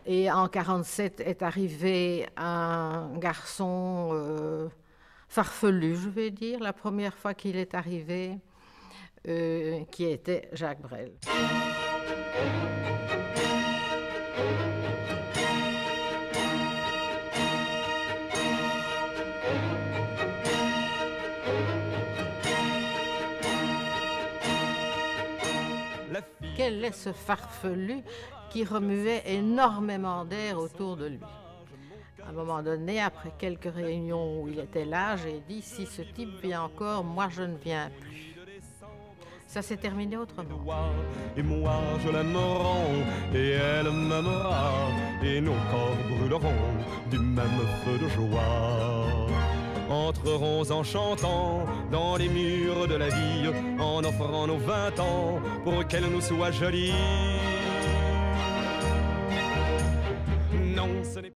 Et en 1947 est arrivé un garçon farfelu, je vais dire, la première fois qu'il est arrivé, qui était Jacques Brel. Quel est ce farfelu qui remuait énormément d'air autour de lui? À un moment donné, après quelques réunions où il était là, j'ai dit, si ce type vient encore, moi je ne viens plus. Ça s'est terminé autrement. Et moi je l'aimerai, et elle m'aimera, et nos corps brûleront du même feu de joie. Entrerons en chantant dans les murs de la vie, en offrant nos 20 ans pour qu'elle nous soit jolie. Non, ce n'est